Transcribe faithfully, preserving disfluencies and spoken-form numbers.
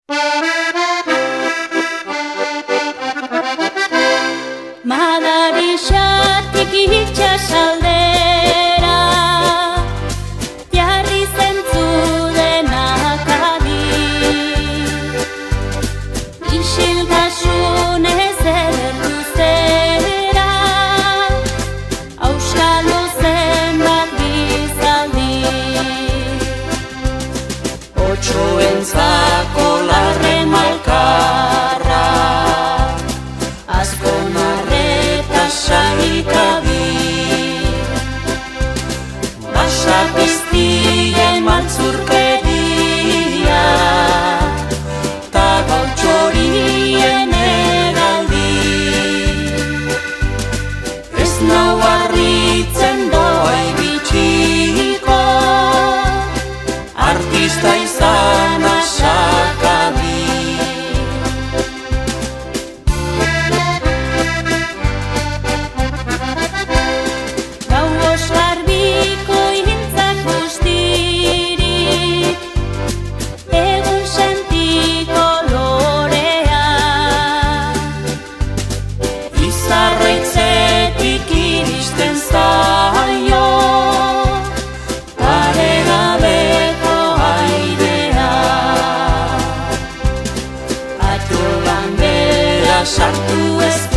Madarixatik itxasaldera jarri zentzudenak adi, isiltasunez edertu zera auskalo zenbat gizaldi. Otsoentzako larren malkarra Azkonarreta saikabi, basa piztien maltzurkeria ta gautxorien eraldi. Ez nau harritzen doa ibitxiko artista izan asakabi. Zarraitzetik iristen zaio paregabeko airea, atzo bandera sartu ez